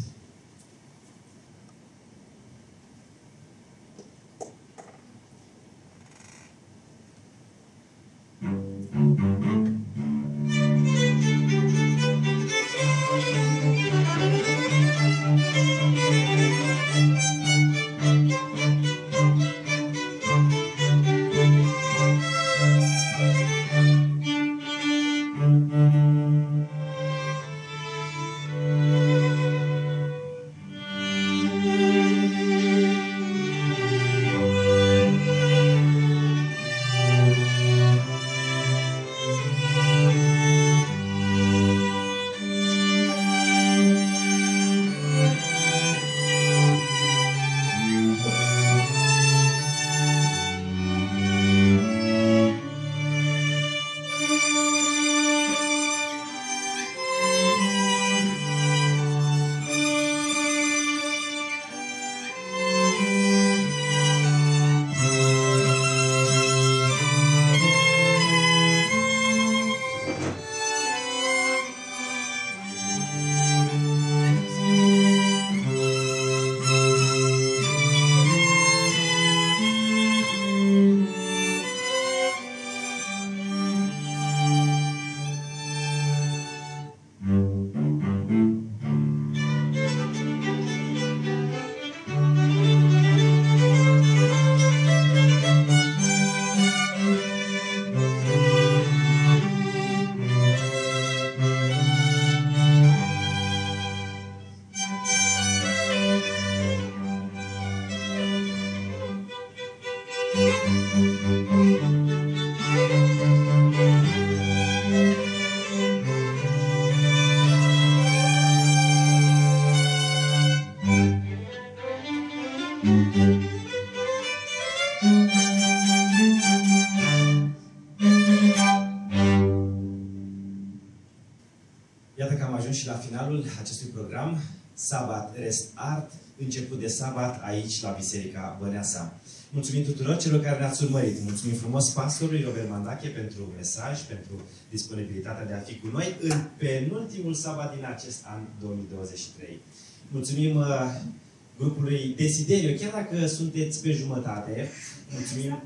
Iată că am ajuns și la finalul acestui program, Sabat Rest Art, început de sabat aici la Biserica Băneasa. Mulțumim tuturor celor care ne-ați urmărit. Mulțumim frumos pastorului Robert Mandache pentru mesaj, pentru disponibilitatea de a fi cu noi în penultimul sabat din acest an două mii douăzeci și trei. Mulțumim uh, grupului Desiderio, chiar dacă sunteți pe jumătate. Mulțumim.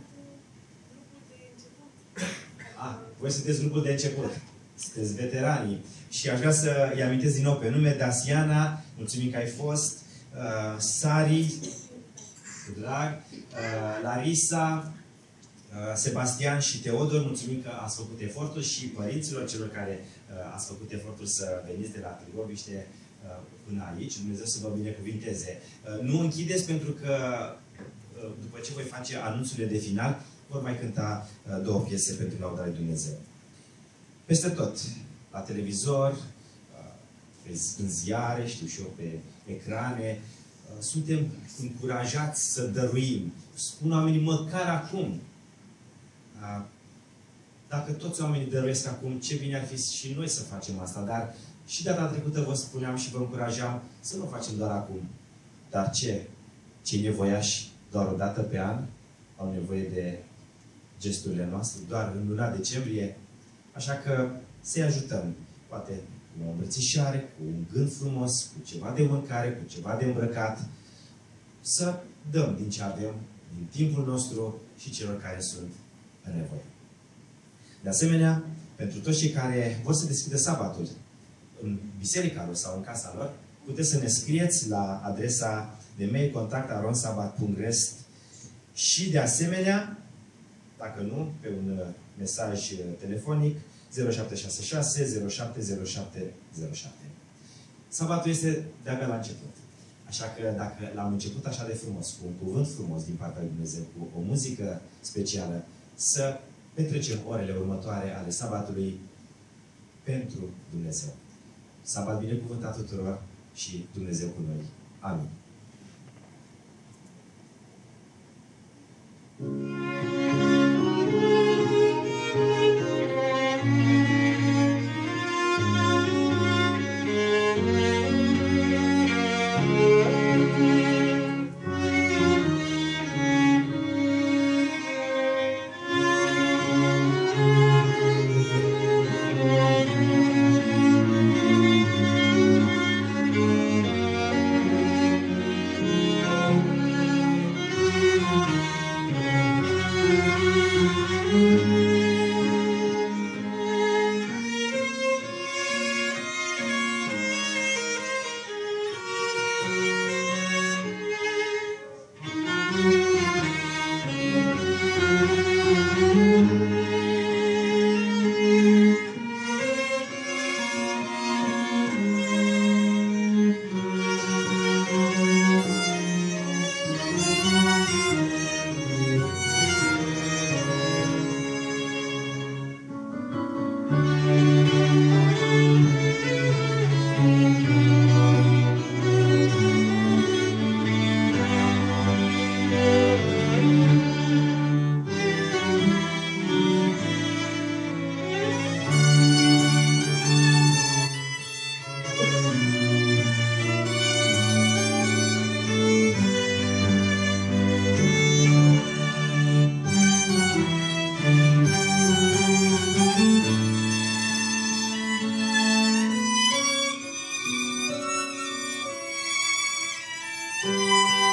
Ah, voi sunteți grupul de început. Sunteți veteranii. Și aș vrea să-i amintesc din nou pe nume, Dasiana, mulțumim că ai fost, uh, Sari, cu drag, uh, Larisa, uh, Sebastian și Teodor, mulțumim că ați făcut efortul și părinților, celor care uh, ați făcut efortul să veniți de la Târgoviște uh, până aici. Dumnezeu să vă binecuvinteze. Uh, nu închideți pentru că uh, după ce voi face anunțurile de final, vor mai cânta uh, două piese pentru laudarea lui Dumnezeu. Peste tot, la televizor, pe, în ziare, știu și eu, pe ecrane, suntem încurajați să dăruim. Spun oamenii, măcar acum. Dacă toți oamenii dăruiesc acum, ce bine ar fi și noi să facem asta. Dar și data trecută vă spuneam și vă încurajam să nu o facem doar acum. Dar ce? Cei nevoiași doar o dată pe an au nevoie de gesturile noastre, doar în luna decembrie. Așa că să-i ajutăm, poate cu o îmbrățișare, cu un gând frumos, cu ceva de mâncare, cu ceva de îmbrăcat, să dăm din ce avem, din timpul nostru și celor care sunt în nevoie. De asemenea, pentru toți cei care vor să deschidă sabatul în biserica lor sau în casa lor, puteți să ne scrieți la adresa de mail contact arond sabat punct rest și de asemenea, dacă nu, pe un mesaj telefonic zero șapte șase șase zero șapte zero șapte zero șapte. Sabatul este de-abia la început. Așa că dacă l-am început așa de frumos, cu un cuvânt frumos din partea lui Dumnezeu, cu o muzică specială, să petrecem orele următoare ale sabatului pentru Dumnezeu. Sabat binecuvântat tuturor și Dumnezeu cu noi. Amin. Thank you.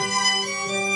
Thank you.